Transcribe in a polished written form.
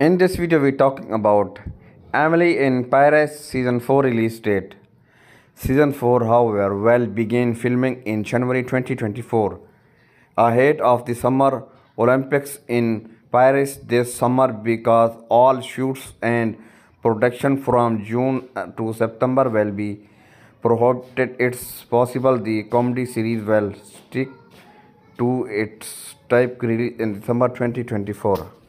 In this video, we're talking about Emily in Paris Season 4 release date. Season 4, however, will begin filming in January 2024, ahead of the Summer Olympics in Paris this summer because all shoots and production from June to September will be prohibited. It's possible the comedy series will stick to its type release in December 2024.